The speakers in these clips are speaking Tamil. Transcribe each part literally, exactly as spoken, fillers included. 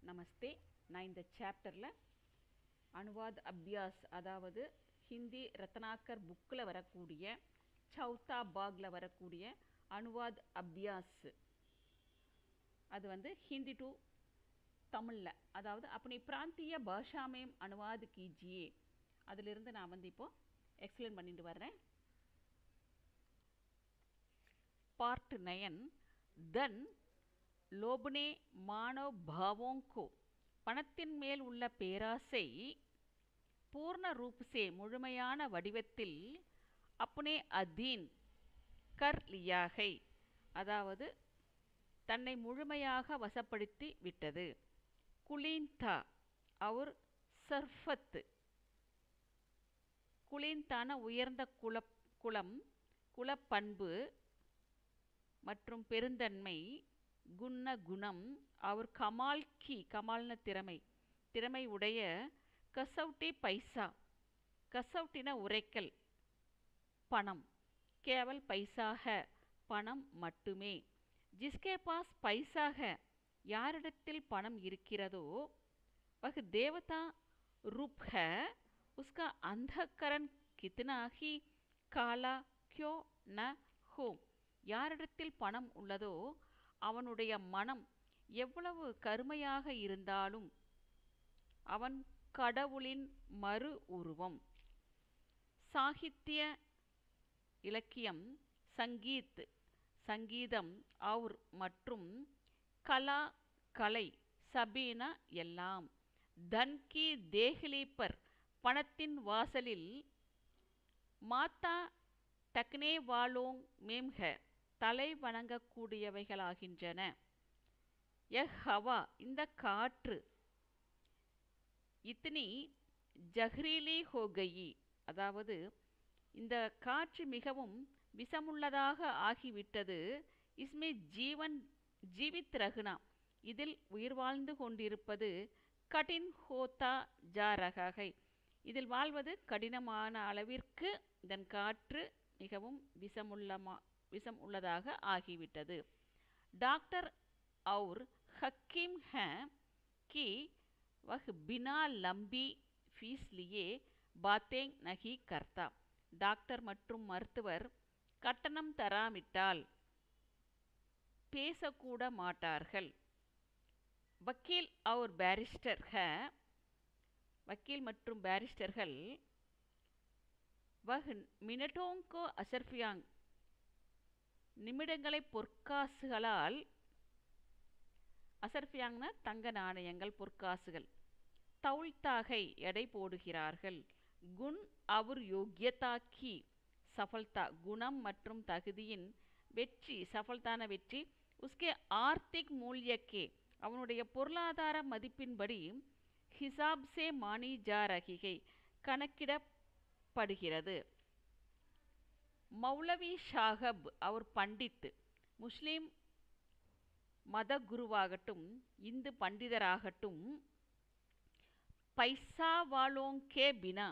நமஸ்தே. நான் இந்த சாப்டரில் அனுவாத் அபியாஸ், அதாவது ஹிந்தி ரத்னாக்கர் புக்கில் வரக்கூடிய சௌத்தா பாகில் வரக்கூடிய அனுவாத் அபியாஸ், அது வந்து ஹிந்தி டு தமிழில், அதாவது அப்படி பிராந்திய பாஷாமேம் அனுவாத் கீஜியே, அதிலிருந்து நான் வந்து இப்போது எக்ஸ்பிளைன் பண்ணிட்டு வர்றேன். पार्ट नयन दन लोभने मानव भावों को பணத்தின் மேல் உள்ள பேராசை பூர்ண ரூப் से முழுமையான வடிவத்தில் अपने अधीन कर लिया है, அதாவது தன்னை முழுமையாக வசப்படுத்தி விட்டது. குலீன்தா और சர்ஃபத், குலீன்தான உயர்ந்த குல குலம் குலப்பண்பு மற்றும் பெருந்தன்மை, குண குணம் அவர் கமால் கி, கமால்ன திறமை, திறமை உடைய கசௌட்டி பைசா, கசௌட்டின உரைக்கல் பணம், கேவல் பைசா ஹை, பணம் மட்டுமே. ஜிஸ்கே பாஸ் பைசா ஹை, யாரிடத்தில் பணம் இருக்கிறதோ वह देवता रूप है, उसका अंधकरण कितना ही काला क्यों न हो, யாரிடத்தில் பணம் உள்ளதோ அவனுடைய மனம் எவ்வளவு கருமையாக இருந்தாலும் அவன் கடவுளின் மறு உருவம். சாகித்ய இலக்கியம், சங்கீத் சங்கீதம், और மற்றும் கலா கலை, சபீனா எல்லாம். தன் கி தேஹ்லி பர், பணத்தின் வாசலில் மாதா டக்னே வாலோங் மேம் ஹை, தலை வணங்கக்கூடியவைகளாகின்றன. யஹ் ஹவா, இந்த காற்று, இத்னி ஜஹ்ரீலி ஹோ கயி, அதாவது இந்த காற்று மிகவும் விஷமுள்ளதாக ஆகிவிட்டது. இஸ்மே ஜீவன் ஜீவித் ரஹ்னா, இதில் உயிர் வாழ்ந்து கொண்டிருப்பது கடின் ஹோதா ஜா ரஹா ஹை, இதில் வாழ்வது கடினமான அளவிற்கு இதன் காற்று மிகவும் விஷமுள்ளமா விஷம் உள்ளதாக ஆகிவிட்டது. டாக்டர் और हकीम हैं कि वह बिना लंबी फीस लिए बातें नहीं करता, டாக்டர் மற்றும் மருத்துவர் கட்டணம் தராமிட்டால் பேசக்கூட மாட்டார்கள். வக்கீல் और बैरिस्टर है, வக்கீல் மற்றும் பேரிஸ்டர்கள் वह मिनटों को अशरफियांग, நிமிடங்களை பொற்காசுகளால், அசர்ஃபியாங்னா தங்க நாணயங்கள், பொற்காசுகள், தௌல்தாகை எடை போடுகிறார்கள். குண் அவர் யோக்கியதா கி சஃபல்தா, குணம் மற்றும் தகுதியின் வெற்றி, சஃபல்தான வெற்றி, உஸ்கே ஆர்த்திக் மூல்யக்கே, அவனுடைய பொருளாதார மதிப்பின்படி, ஹிசாப் சே மானி ஜா ரஹிகை, கணக்கிடப்படுகிறது. மௌலவி ஷாஹப் அவர் பண்டித், முஸ்லீம் மத குருவாகட்டும் இந்து பண்டிதராகட்டும், பைசா வாலோங் கே பினா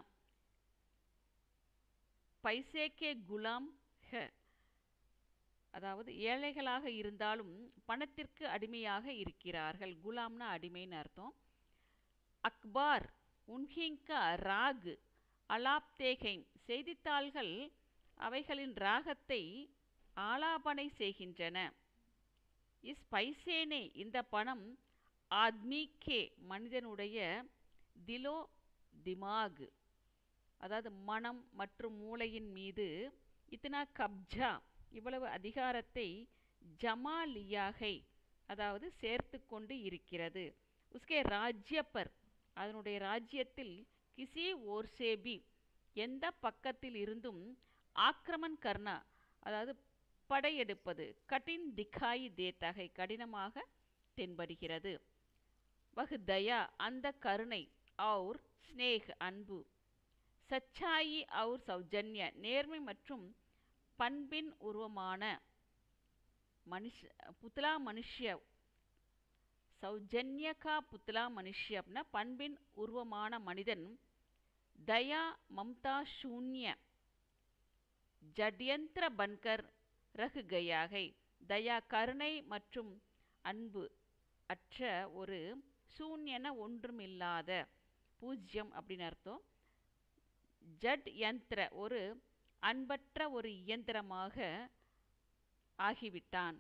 பைசே கே குலாம் ஹை, அதாவது ஏழைகளாக இருந்தாலும் பணத்திற்கு அடிமையாக இருக்கிறார்கள். குலாம்னா அடிமைன்னு அர்த்தம். அக்பார் உன்ஹிங்கா ராக் அலாப்தேகைம், செய்தித்தாள்கள் அவைகளின் ராகத்தை ஆலாபனை செய்கின்றன. இஸ் பைசேனே, இந்த பணம், ஆத்மிக்கே மனிதனுடைய, திலோ திமாக், அதாவது மனம் மற்றும் மூளையின் மீது, இத்தனா கப்ஜா, இவ்வளவு அதிகாரத்தை, ஜமாலியாகை, அதாவது சேர்த்து கொண்டு இருக்கிறது. உஸ்கே ராஜ்யப்பர், அதனுடைய ராஜ்யத்தில், கிசி ஓர் சேபி, எந்த பக்கத்தில் இருந்தும், ஆக்கிரமன் கர்ணா, அதாவது படையெடுப்பது, கட்டின் திகாய் தேத்தகை, கடினமாக தென்படுகிறது. வஹ் தயா, அந்த கருணை, और ஸ்னேக் அன்பு, சச்சாயி और சௌஜன்ய, நேர்மை மற்றும் பண்பின் உருவமான மனுஷ புத்லா மனுஷ்ய, சௌஜன்யகா புத்லா மனுஷ்ய அப்படின்னா பண்பின் உருவமான மனிதன், தயா மம்தா शून्य ஜட்யந்திர பன்கர் ரஹ் கயா ஹை, தயா கருணை மற்றும் அன்பு அற்ற ஒரு சூன்யன ஒன்றுமில்லாத, பூஜ்யம் அப்படின்னு அர்த்தம். ஜட் யந்திர ஒரு அன்பற்ற ஒரு இயந்திரமாக ஆகிவிட்டான்.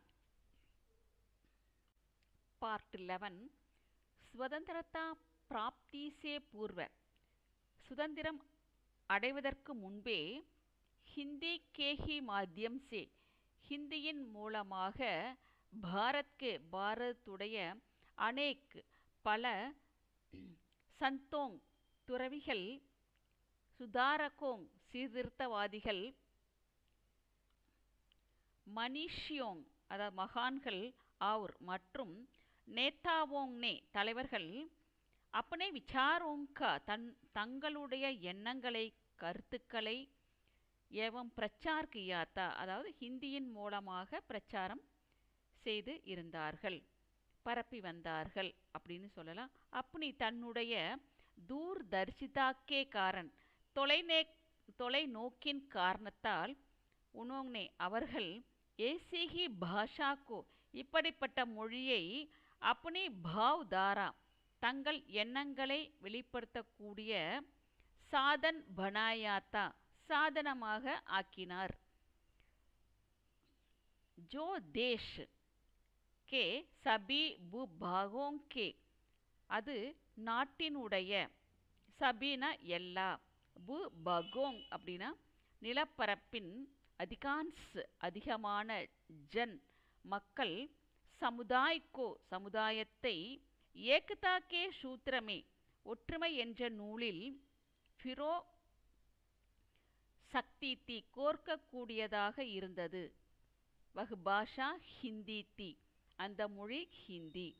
Part eleven. ஸ்வதந்திரதா பிராப்தி சே பூர்வ, சுதந்திரம் அடைவதற்கு முன்பே ஹிந்தி கேஹி மாத்தியம் சே, ஹிந்தியின் மூலமாக பாரத்கே பாரத்துடைய அநேக் பல சந்தோங் துறவிகள், சுதாரகோங் சீர்திருத்தவாதிகள், மனிஷியோங் அதாவது மகான்கள், ஆர் மற்றும் நேதாவோங் நே தலைவர்கள், அப்பனே விசாரோங்கா தன் தங்களுடைய எண்ணங்களை கருத்துக்களை, ஏவம் பிரச்சார் கியாத்தா அதாவது ஹிந்தியின் மூலமாக பிரச்சாரம் செய்து இருந்தார்கள், பரப்பி வந்தார்கள் அப்படின்னு சொல்லலாம். அப்படி தன்னுடைய தூர்தர்ஷிதாக்கே காரன் தொலைநே தொலைநோக்கின் காரணத்தால், உனோங்னே அவர்கள் ஏசிஹி பாஷாக்கோ இப்படிப்பட்ட மொழியை, அப்பனி பாவ் தாரா தங்கள் எண்ணங்களை வெளிப்படுத்தக்கூடிய சாதன் பனாயாத்தா சாதனமாக ஆக்கினார். ஜோ தேஷ் கே சபி பூபாகோங் கே, அது நாட்டினுடைய, சபினா எல்லா, பூபாகோங் அப்படின்னா நிலப்பரப்பின், அதிகான்ஸ் அதிகமான, ஜன் மக்கள், சமுதாய்க்கோ சமுதாயத்தை, ஏக்தா கே சூத்திரமே ஒற்றுமை என்ற நூலில், ஃபிரோ சக்தி தி கோர்க்கக்கூடியதாக இருந்தது. வஹ் பாஷா ஹிந்தி தி அந்த மொழி ஹிந்தி.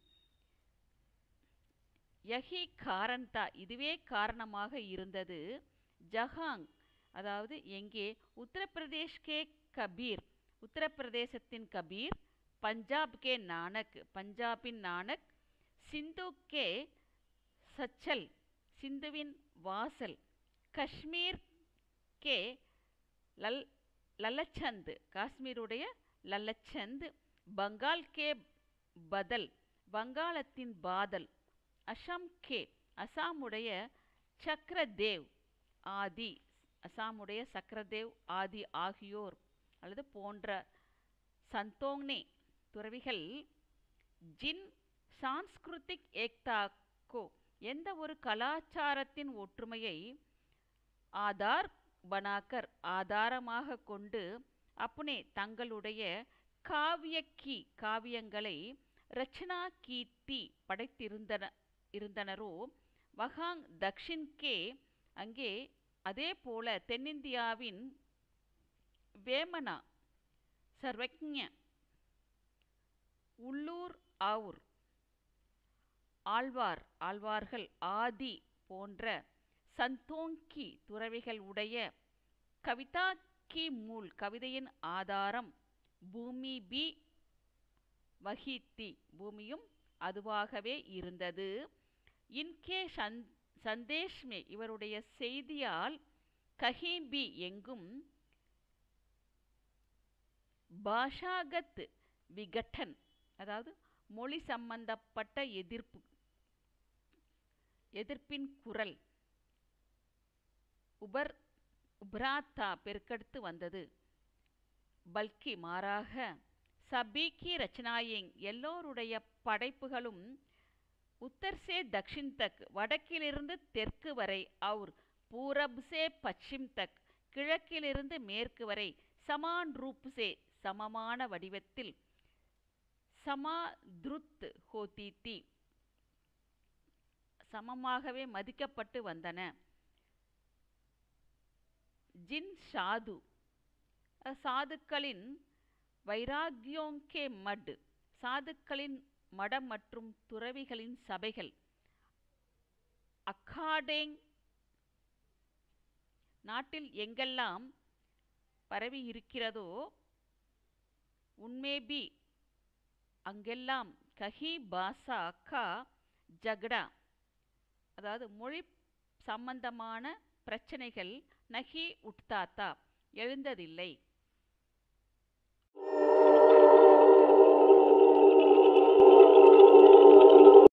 யஹி காரன்தா இதுவே காரணமாக இருந்தது. ஜஹாங் அதாவது எங்கே, உத்தரப்பிரதேஷ் கே கபீர் உத்தரப்பிரதேசத்தின் கபீர், பஞ்சாப் கே நானக் பஞ்சாபின் நானக், சிந்து கே சச்சல் சிந்துவின் வாசல், காஷ்மீர் கே லல் லல்லச்சந்த் காஷ்மீருடைய லல்லச்சந்த், பங்கால் கே பதல் வங்காளத்தின் பாதல், அசாம் கே அசாமுடைய சக்கரதேவ் ஆதி அசாமுடைய சக்கரதேவ் ஆதி ஆகியோர் அல்லது போன்ற சந்தோங்னே துறவிகள், ஜின் சான்ஸ்கிருதிக் ஏக்தாக்கோ எந்த ஒரு கலாச்சாரத்தின் ஒற்றுமையை, ஆதார் பனாக்கர் ஆதாரமாக கொண்டு, அப்புனே தங்களுடைய காவிய கி காவியங்களை, ரச்சனா கீர்த்தி படைத்திருந்தன இருந்தனரோ, வஹாங் தக்ஷின் கே அங்கே அதே போல தென்னிந்தியாவின் வேமனா சர்வக்ஞ உள்ளூர் ஆவுர் ஆழ்வார் ஆழ்வார்கள் ஆதி போன்ற சந்தோங்கி துறவிகள் உடைய கவிதா கி மூல் கவிதையின் ஆதாரம், பூமி பி வஹித்தி பூமியும் அதுவாகவே இருந்தது. இன்கே சந்தேஷ்மே இவருடைய செய்தியால், கஹீபி எங்கும், பாஷாகத் விகடன் அதாவது மொழி சம்பந்தப்பட்ட எதிர்ப்பு எதிர்ப்பின் குரல், உபர் உப்ராத்தா பெருக்கெடுத்து வந்தது. பல்கி மாறாக, சபீகி ரச்சனாயிங் எல்லோருடைய படைப்புகளும், உத்தர் சே தக்ஷின் தக் வடக்கிலிருந்து தெற்கு வரை, அவுர் பூரப் சே பச்சிம் தக் கிழக்கிலிருந்து மேற்கு வரை, சமான் ரூப் சே சமமான வடிவத்தில், சமாத்ருத் ஹோதி தி சமமாகவே மதிக்கப்பட்டு வந்தன. ஜின் சாது சாதுக்களின், வைராக்யோங்கே மட் சாதுக்களின் மடம் மற்றும் துறவிகளின் சபைகள், அக்காடேங் நாட்டில் எங்கெல்லாம் பரவி இருக்கிறதோ, உன்மேபி அங்கெல்லாம், கஹி பாசா கா ஜக்டா அதாவது மொழி சம்பந்தமான பிரச்சனைகள், நஹி உட்தாத்தா எழுந்ததில்லை.